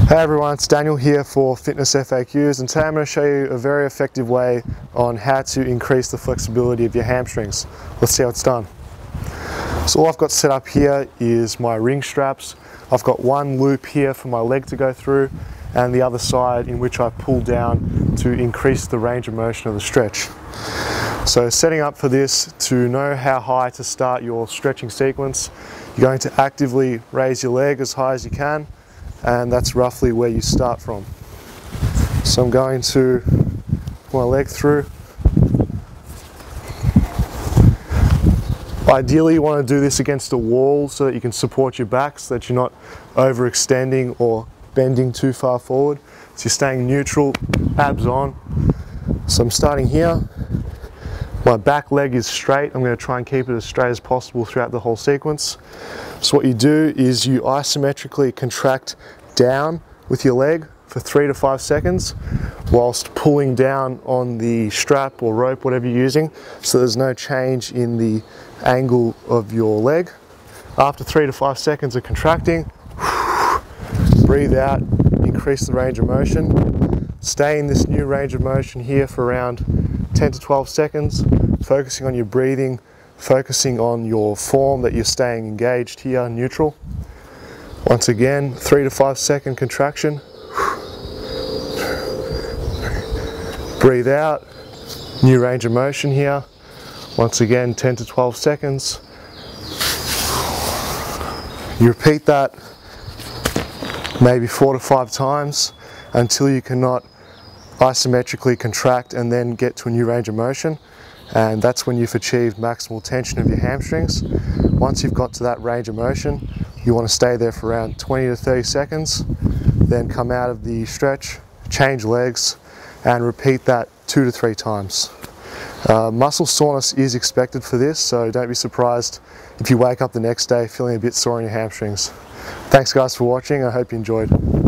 Hey everyone, it's Daniel here for Fitness FAQs, and today I'm going to show you a very effective way on how to increase the flexibility of your hamstrings. Let's see how it's done. So all I've got set up here is my ring straps. I've got one loop here for my leg to go through and the other side in which I pull down to increase the range of motion of the stretch. So setting up for this, to know how high to start your stretching sequence, you're going to actively raise your leg as high as you can, and that's roughly where you start from. So I'm going to pull my leg through. Ideally you want to do this against a wall so that you can support your back, so that you're not overextending or bending too far forward. So you're staying neutral, abs on. So I'm starting here. My back leg is straight. I'm going to try and keep it as straight as possible throughout the whole sequence. So what you do is you isometrically contract down with your leg for 3 to 5 seconds whilst pulling down on the strap or rope, whatever you're using, so there's no change in the angle of your leg. After 3 to 5 seconds of contracting, breathe out, increase the range of motion. Stay in this new range of motion here for around 10 to 12 seconds, focusing on your breathing, focusing on your form, that you're staying engaged here, neutral. Once again, 3 to 5 second contraction. Breathe out, new range of motion here. Once again, 10 to 12 seconds. You repeat that maybe 4 to 5 times until you cannot isometrically contract and then get to a new range of motion, and that's when you've achieved maximal tension of your hamstrings. Once you've got to that range of motion, you want to stay there for around 20 to 30 seconds, then come out of the stretch, change legs, and repeat that 2 to 3 times. Muscle soreness is expected for this, so don't be surprised if you wake up the next day feeling a bit sore in your hamstrings. Thanks guys for watching, I hope you enjoyed.